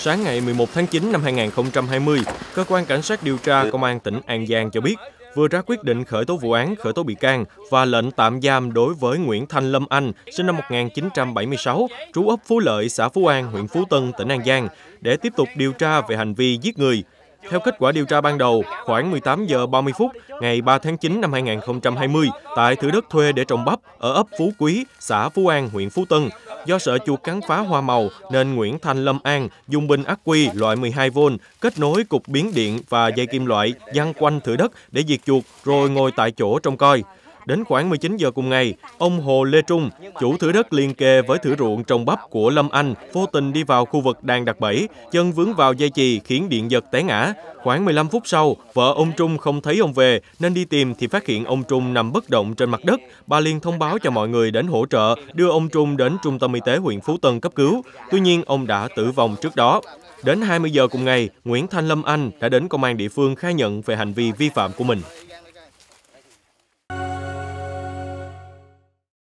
Sáng ngày 11 tháng 9 năm 2020, Cơ quan Cảnh sát điều tra Công an tỉnh An Giang cho biết vừa ra quyết định khởi tố vụ án, khởi tố bị can và lệnh tạm giam đối với Nguyễn Thanh Lâm Anh, sinh năm 1976, trú ấp Phú Lợi, xã Phú An, huyện Phú Tân, tỉnh An Giang, để tiếp tục điều tra về hành vi giết người. Theo kết quả điều tra ban đầu, khoảng 18 giờ 30 phút ngày 3 tháng 9 năm 2020, tại thửa đất thuê để trồng bắp ở ấp Phú Quý, xã Phú An, huyện Phú Tân, do sợ chuột cắn phá hoa màu nên Nguyễn Thanh Lâm An dùng bình ắc quy loại 12V kết nối cục biến điện và dây kim loại giăng quanh thửa đất để diệt chuột rồi ngồi tại chỗ trông coi. Đến khoảng 19 giờ cùng ngày, ông Hồ Lê Trung, chủ thửa đất liền kề với thửa ruộng trồng bắp của Lâm Anh, vô tình đi vào khu vực đang đặt bẫy, chân vướng vào dây chì khiến điện giật té ngã. Khoảng 15 phút sau, vợ ông Trung không thấy ông về nên đi tìm thì phát hiện ông Trung nằm bất động trên mặt đất. Bà liền thông báo cho mọi người đến hỗ trợ, đưa ông Trung đến trung tâm y tế huyện Phú Tân cấp cứu. Tuy nhiên, ông đã tử vong trước đó. Đến 20 giờ cùng ngày, Nguyễn Thanh Lâm Anh đã đến công an địa phương khai nhận về hành vi vi phạm của mình.